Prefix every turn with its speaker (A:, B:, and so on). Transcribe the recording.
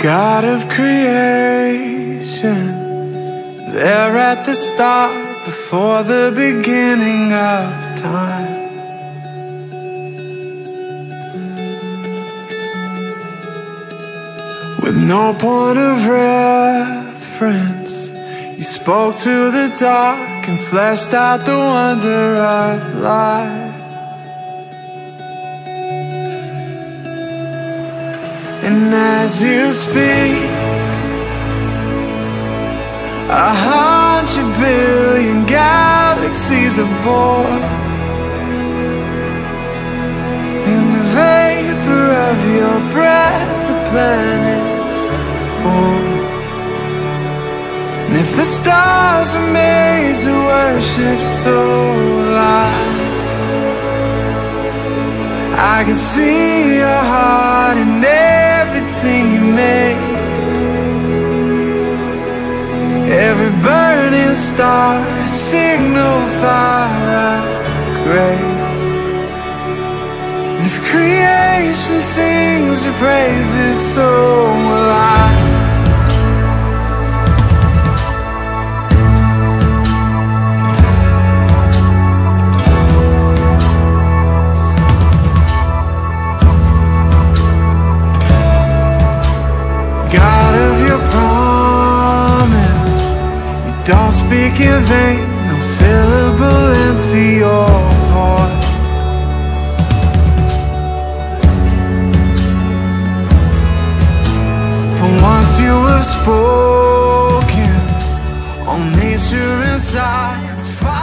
A: God of creation, there at the start, before the beginning of time. With no point of reference, you spoke to the dark and fleshed out the wonder of life. And as you speak, 100 billion galaxies are born. In the vapor of your breath, the planets form. And if the stars were made to worship so alive, I can see your heart in everything you made. Every burning star, a signal fire of grace. And if creation sings your praises, so will I. God of your promise, you don't speak in vain, no syllable empty your voice. For once you have spoken, all nature and science